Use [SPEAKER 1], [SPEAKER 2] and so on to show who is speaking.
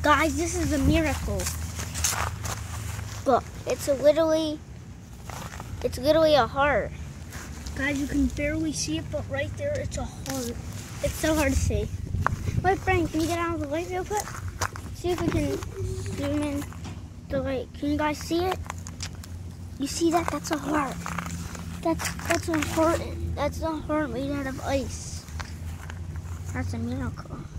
[SPEAKER 1] Guys, this is a miracle. Look, it's literally a heart. Guys, you can barely see it, but right there, it's a heart. It's so hard to see. Wait, Frank, can you get out of the light real quick? See if we can zoom in the light. Can you guys see it? You see that? That's a heart. That's a heart. That's a heart made out of ice. That's a miracle.